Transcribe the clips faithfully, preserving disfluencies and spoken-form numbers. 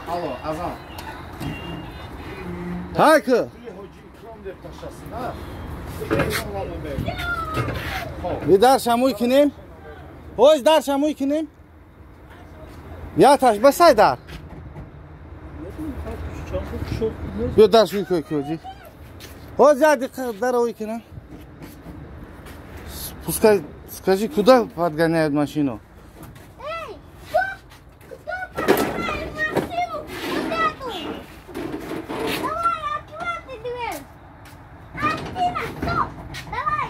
Алло, азан. Hayki. Bir darşamı ikinim. Hoş darşamı ikinim. Ya taş basay dar. Bir darşı koy koy. Hoş ya dikkat dar o ikinim. Пускай скажи, куда подгоняют машину? Эй, кто? Кто подгоняет машину? Вот эту. Давай, открывай дверь. Альбина, стоп. Давай.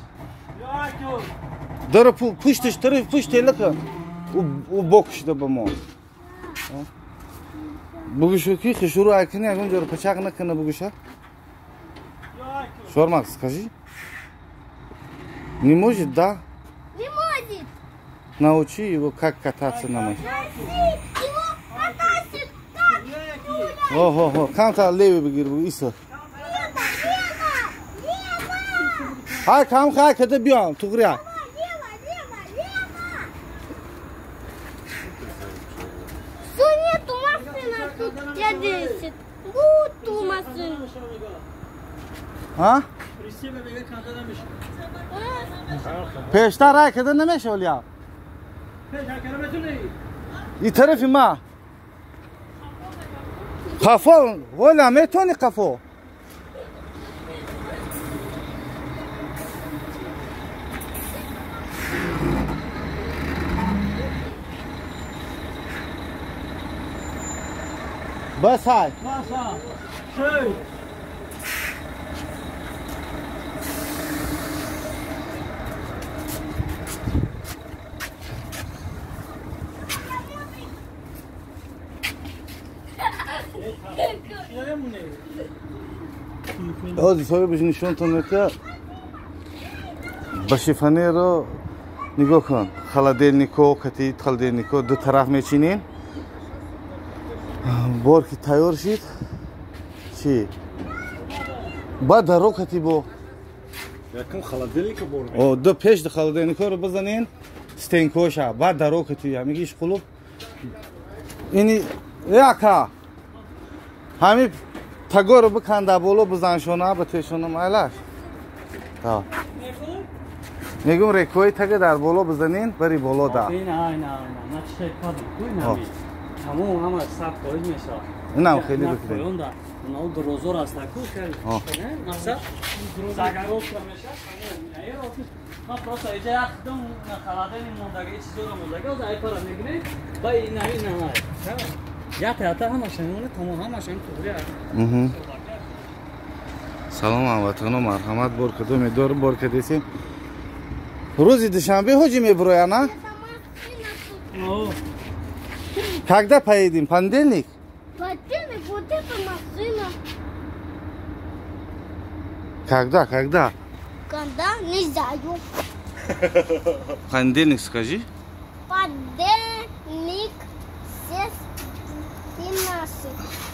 Дара пуштиш, тары пушти лака. У бокшда бамо. Бугушу ки хишуру айкни агун жор пачак накана бугуша. Шормак, скажи. Не может, да? Не может. Научи его, как кататься на машине. Научи его кататься, как Юля. Ого, кам-то левый бегир, иса. Лево, лево, лево. Ай, кам, хай, когда бьем, тугря. Лево, лево, лево. Что нету машины тут, я десять. Вот ту машину. Ha? Peşte hareket edememiş ol ya. İyi tarafı ma. Kafa, valla metoni kafa. Bas hay. Bas ha. Şöyle. Hadi sonra biz nişan tanıdık. Başifane ro نگاه کن خالدلنیکو کتی خالدلنیکو دو طرف میچینین بار که تیار شد چی بعد درو کتی بو یکم خالدلنیکو بور او دو پیش دو خالدلنیکو رو بزنین ستینکوشا بعد درو کتی میگیش قلوب اینی یکا همی تگو رو بکنده بولو بزنشونه بتشونه مایلاش تا میگم رکوی تگه در بالا بزنین بری بالا دا این نه نه نه نه چه کاری کوی نمی تمام همه صف خارج میشه نه خیلی بکنید اون دا اون دروزور است کو خیلی نه مثلا زاگاروس میشه نه ما просто ایجا خدم خالدن موندگی چیزی رو موندگی از ایپارا میگنی با این نه نه نه یا تا همه شنونه تمام همه شن توریه салом хамватанон мархамат бор кадом медор бор кадесин روزی دوشنبه حجی میبرویا نه؟ Когда поедем? Понедельник? Понедельник, вот эта машина. Когда? Когда? Когда? Не знаю. Понедельник скажи. Понедельник, семнадцать.